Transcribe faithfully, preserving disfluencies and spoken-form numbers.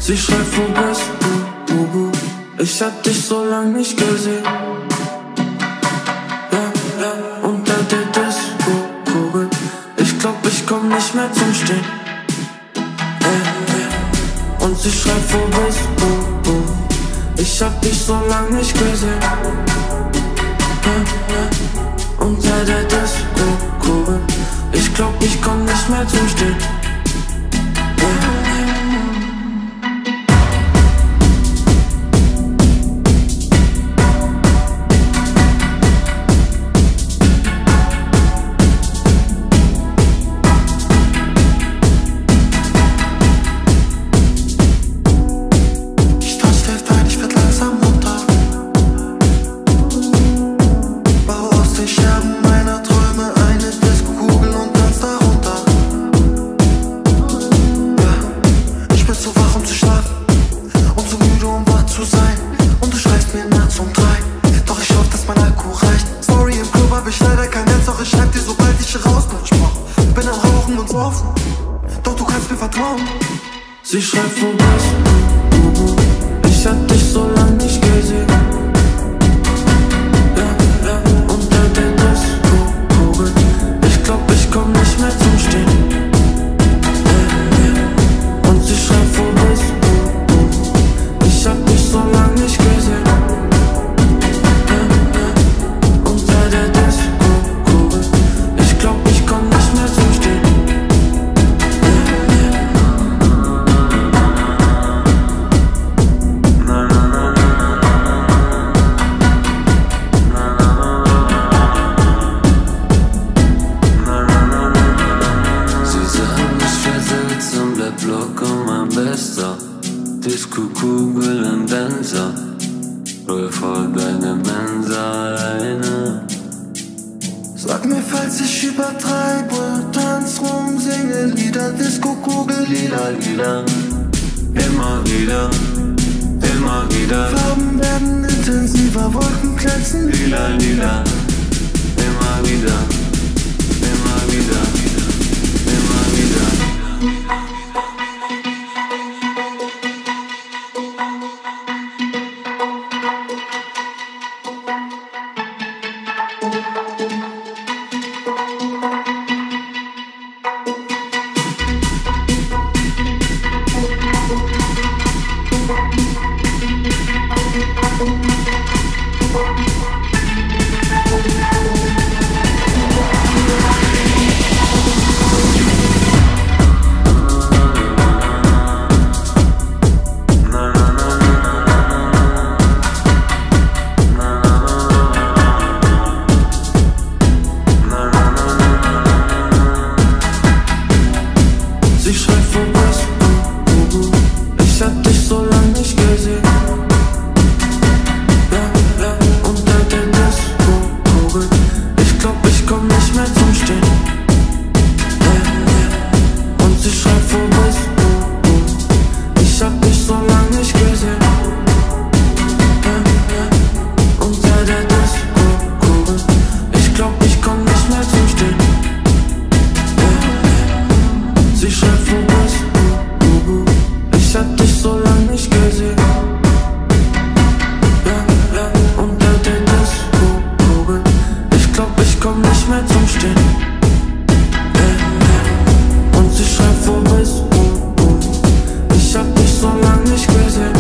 Sie schreibt, wo bist du, Uhu? Ich hab dich so lang nicht gesehen. Ja, ja, unter der Disco-Kugel. Ich glaub, ich komm nicht mehr zum Stehen. Äh, äh. Und sie schreibt, wo bist du, Uhu? Ich hab dich so lang nicht gesehen. Ja, ja, unter der Disco-Kugel. Ich glaub, ich komm nicht mehr zum Stehen. Doch du kannst mir vertrauen. Sie schreibt, wo bist du, Uhu? Ich hab dich so lang nicht gesehen. Ja, ja, unter der Disco-Kugel. Ich glaub, ich komm nicht mehr zum Stehen. Ja, ja. Und sie schreibt, wo bist du, Uhu? Ich hab dich so lang nicht gesehen. Ja, ja, unter der Disco-Kugel. Ich glaub, ich komm nicht mehr zum Stehen. Disco-Kugel im Dancer, roll vor deine Mensa alleine. Sag mir, falls ich übertreibe, tanz rum, singe Lieder, Disco-Kugel, lila, lila. Immer wieder, immer wieder. Farben werden intensiver, Wolken glänzen, lila, lila. Immer wieder, immer wieder, immer wieder. Sie schreibt, wo bist du, Uhu? Ich hab dich so lang nicht gesehen. Ja, ja, unter der Disco-Kugel. Ich glaub, ich komm nicht mehr zum Stehen. Ja, ja. Und sie schreibt, wo bist du, Uhu? Ich hab dich so lang nicht gesehen. Ja, ja, unter der Disco-Kugel. Ich glaub, ich komm nicht mehr zum Stehen. Sie schreibt, wo bist du, Uhu? Ich hab dich so lang nicht gesehen. Ja, ja, unter der Disco-Kugel. Ich glaub, ich komm nicht mehr zum Stehen. Ja, ja. Und sie schreibt, wo bist du, Uhu? Ich hab dich so lang nicht gesehen.